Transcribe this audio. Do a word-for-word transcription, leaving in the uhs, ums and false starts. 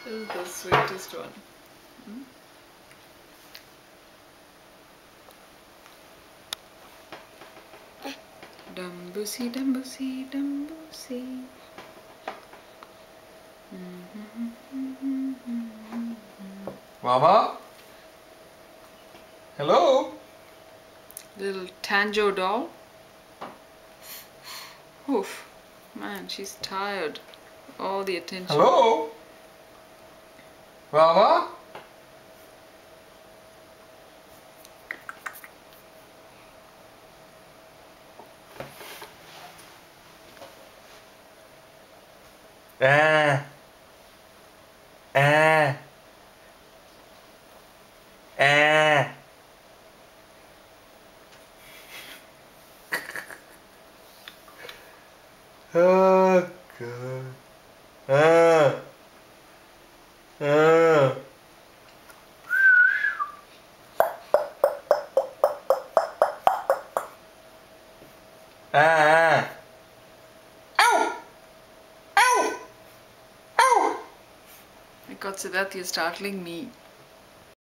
This is the sweetest one. Hmm? Dumbussy, Dumbussy, Dumbussy. Mama? Hello? Little Tanjo doll. Oof. Man, she's tired. All the attention. Hello? Mama? Ah. Ah. Ah. Oh, God. Ah. Ah. Ah. Ow! Ow! Ow! My God, Siddharth, you're startling me.